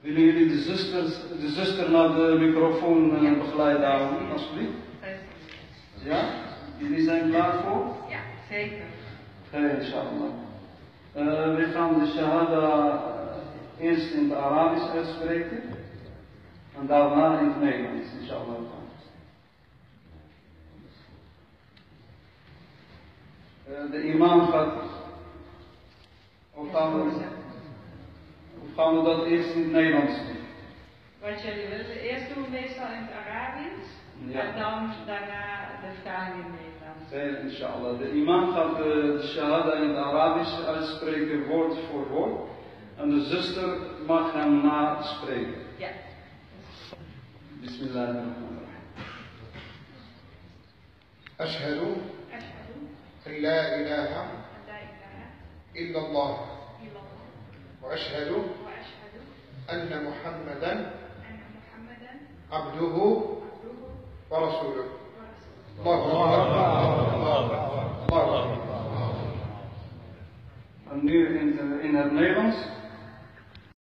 Willen jullie de zuster naar de microfoon begeleiden houden, alsjeblieft? Ja? Jullie zijn klaar voor? Ja, zeker. Oké, inshallah. We gaan de shahada eerst in het Arabisch uitspreken en daarna in het Nederlands, inshallah. De imam gaat. Of gaan we dat eerst in het Nederlands doen? Wat jullie willen, eerst doen we meestal in het Arabisch en dan daarna de vertaling in het Nederlands. Oké, inshallah. De imam gaat de shahada in het Arabisch uitspreken, woord voor woord. En de zuster mag hem naspreken. Ja. Bismillahirrahmanirrahim. Ashhadu an la ilaha illallah wa ashhadu anna Muhammadan abduhu wa rasuluh. En nu in het Nederlands.